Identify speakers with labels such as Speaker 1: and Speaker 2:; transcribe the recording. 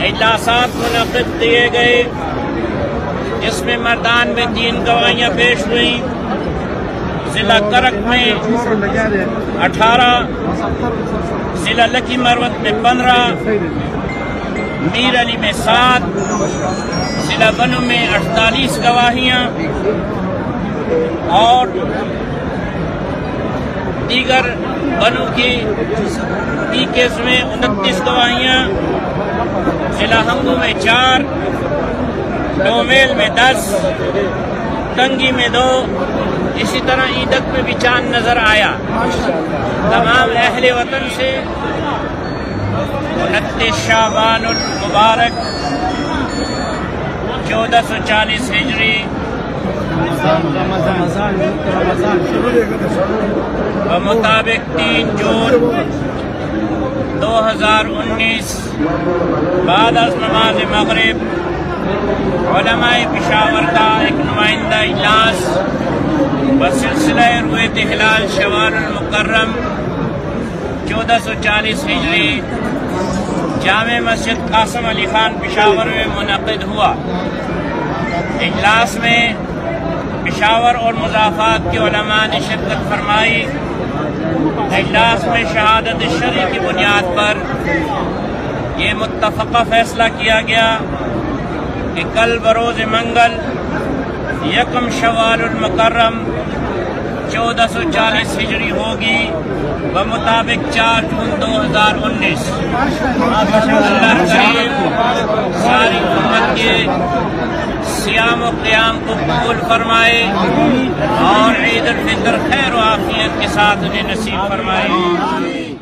Speaker 1: اجلاسات منعقد کیے گئے، جس میں مردان میں 3 گواہیاں پیش ہوئیں، ضلع کرک میں 18، ضلع لکی مروت میں 15، میر علی میں 7، ضلع بنو میں 48 گواہیاں اور دیگر بنو کی پی کیس میں 29 گواہیاں، ضلع ہنگو میں 4، ڈومیل میں 10، ٹنگی میں 2، اسی طرح ایدک میں بھی چاند نظر آیا۔ تمام اہل وطن سے 29 شعبان المبارک 1440 ہجری بمطابق 3 جون 2019 بعد از نماز مغرب علماء پشاور کا ایک نمائندہ اجلاس بسلسلہ رویت ہلال شوال المکرم 1440 ہجری جامع مسجد قاسم علی خان پشاور میں منعقد ہوا۔ اجلاس میں پشاور اور مضافات کے علماء نے شرکت فرمائی۔ اجلاس میں شہادت شرعی کی بنیاد پر یہ متفقہ فیصلہ کیا گیا کہ کل بروز منگل 1 شوال المکرم 1440 ہجری ہوگی بمطابق 4 جون 2019۔ اللہ کریم ساری امت کے صیام و قیام کو قبول فرمائے اور عید الفطر خیر و عافیت کے ساتھ انہیں نصیب فرمائے۔